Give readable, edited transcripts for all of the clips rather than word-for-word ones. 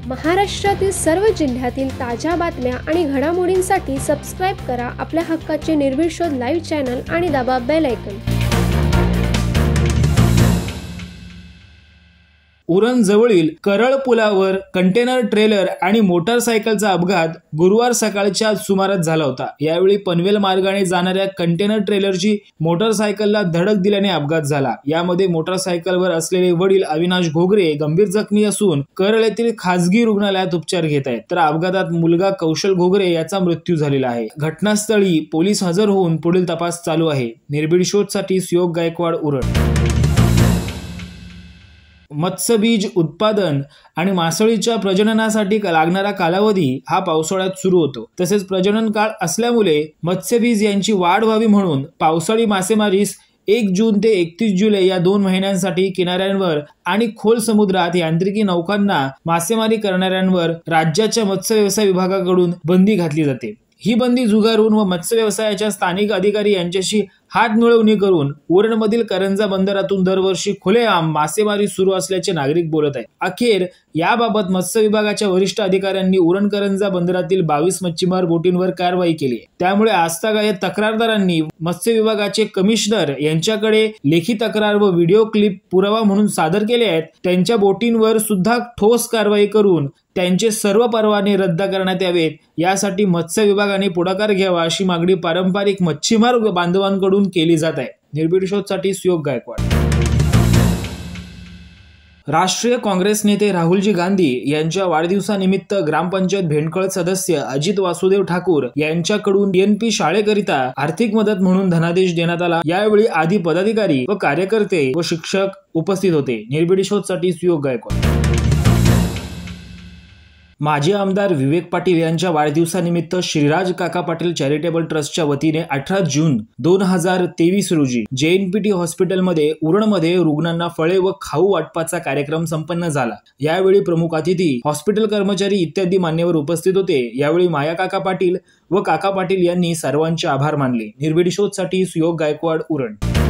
महाराष्ट्रातील सर्व जिल्ह्यातील ताज्या बातम्या आणि घडामोडींसाठी सबस्क्राईब करा आपल्या हक्काचे निर्भीड शोध लाईव्ह चॅनल आणि दाबा बेल आयकॉन। उरण जवळील करळ पुलावर कंटेनर ट्रेलर आणि मोटारसायकलचा अपघात गुरुवार सकाळच्या सुमारास झाला होता। यावेळी पनवेल मार्गाने जाणाऱ्या कंटेनर ट्रेलरची मोटारसायकलला धडक दिल्याने अपघात झाला। यामध्ये मोटारसायकलवर असलेले वडील अविनाश घोगरे गंभीर जखमी असून करळ येथील खासगी रुग्णालयात उपचार घेत आहेत, तर अपघातात मुलगा कौशल घोगरे याचा मृत्यू झालेला आहे। घटनास्थळी पोलीस हजर होऊन पुढील तपास चालू आहे। निर्भीड शोधसाठी सुयोग गायकवाड, उरण। मत्स्यबीज उत्पादन आणि मासळीच्या प्रजननासाठी लागणारा कालावधी हा पावसाळ्यात सुरू होतो। तसेच प्रजनन काळ असल्यामुळे मत्स्यबीज यांची वाढ व्हावी म्हणून पावसाळी मासेमारीस 1 जून ते 31 जुलै या 2 महिन्यांसाठी किनाऱ्यांवर आणि खोल समुद्रात यांत्रिकी नौकांना मासेमारी करणाऱ्यांवर राज्याच्या मत्स्य व्यवसाय विभागाकडून बंदी घातली जाते। ही बंदी झुगारून व मत्स्य व्यवसायाच्या स्थानिक अधिकारी यांच्याशी हात मिळवणी करून उरणमधील करंजा बंदरातून दरवर्षी खुलेआम मासेमारी सुरू असल्याचे नागरिक बोलत आहेत। अखेर याबाबत मत्स्य विभागाच्या वरिष्ठ अधिकाऱ्यांनी उरण करंजा बंदरातील 22 मच्छीमार बोटींवर कारवाई केली। त्यामुळे आजतागायत तक्रारदारांनी मत्स्य विभागाचे कमिशनर यांच्याकडे लेखी तक्रार व व्हिडिओ क्लिप पुरावा म्हणून सादर केले आहेत। त्यांच्या बोटींवर सुद्धा ठोस कारवाई करून त्यांचे सर्व परवाने रद्द करण्यात यावेत, यासाठी मत्स्य विभागाने पुढाकार घ्यावा अशी मागणी पारंपरिक मच्छीमार बांधवांकडून केली जात आहे। निर्भीड शोधसाठी सुयोग गायकवाड। राष्ट्रीय काँग्रेस नेते राहुलजी गांधी यांच्या वाढदिवसानिमित्त ग्रामपंचायत भेंडखळ सदस्य अजित वासुदेव ठाकूर यांच्याकडून NP शाळेकरिता आर्थिक मदत म्हणून धनादेश देण्यात आला। यावेळी आदी पदाधिकारी व कार्यकर्ते व शिक्षक उपस्थित होते। निर्भीड शोधसाठी सुयोग गायकवाड। माजी आमदार विवेक पाटील यांच्या वाढदिवसानिमित्त श्रीराज काका पाटील चॅरिटेबल ट्रस्टच्या वतीने 18 जून 2023 रोजी JNPT हॉस्पिटलमध्ये उरणमध्ये रुग्णांना फळे व खाऊ वाटपाचा कार्यक्रम संपन्न झाला। यावेळी प्रमुख अतिथी, हॉस्पिटल कर्मचारी इत्यादी मान्यवर उपस्थित होते। यावेळी माया काका पाटील व काका पाटील यांनी सर्वांचे आभार मानले। निर्भीड शोधसाठी सुयोग गायकवाड, उरण।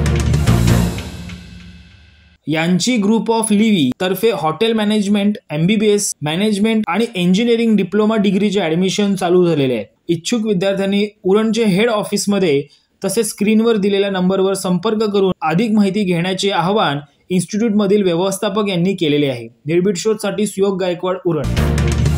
यांची ग्रुप ऑफ लिव्ही तर्फे हॉटेल मॅनेजमेंट, MBBS मॅनेजमेंट आणि इंजिनिअरिंग डिप्लोमा डिग्रीचे ऍडमिशन चालू झालेले आहेत। इच्छुक विद्यार्थ्यांनी उरणचे हेड ऑफिसमध्ये तसेच स्क्रीनवर दिलेल्या नंबरवर संपर्क करून अधिक माहिती घेण्याचे आवाहन इन्स्टिट्यूटमधील व्यवस्थापक यांनी केलेले आहे। निर्भीड शोधसाठी सुयोग गायकवाड, उरण।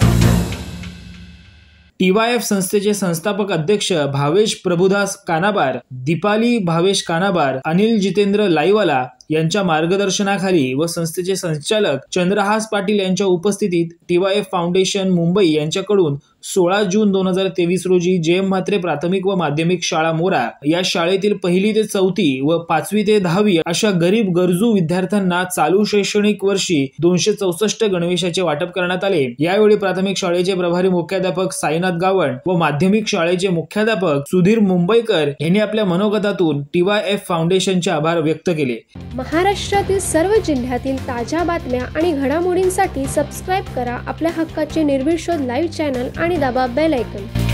TYF संस्थेचे संस्थापक अध्यक्ष भावेश प्रभुदास कानाबार, दीपाली भावेश कानाबार, अनिल जितेंद्र लाईवाला यांच्या मार्गदर्शनाखाली व संस्थेचे संचालक चंद्रहास पाटील यांच्या उपस्थितीत TYF फाउंडेशन मुंबई यांच्याकडून 16 जून 2023 रोजी JM म्हात्रे प्राथमिक व माध्यमिक शाळा मोरा या शाळेतील 1ली ते 4थी व 5वी ते 10वी अशा गरीब गरजू विद्यार्थ्यांना चालू शैक्षणिक वर्षी 264 गणवेशाचे वाटप करण्यात आले। यावेळी प्राथमिक शाळेचे प्रभारी मुख्याध्यापक साईनाथ गावण व माध्यमिक शाळेचे मुख्याध्यापक सुधीर मुंबईकर यांनी आपल्या मनोगतातून TYF फाउंडेशनचे आभार व्यक्त केले। महाराष्ट्रातील सर्व जिल्ह्यातील ताज्या बातम्या आणि घडामोडींसाठी सबस्क्राईब करा आपल्या हक्काचे निर्भीड शोध लाईव्ह चॅनल आणि दाबा बेल आयकॉन।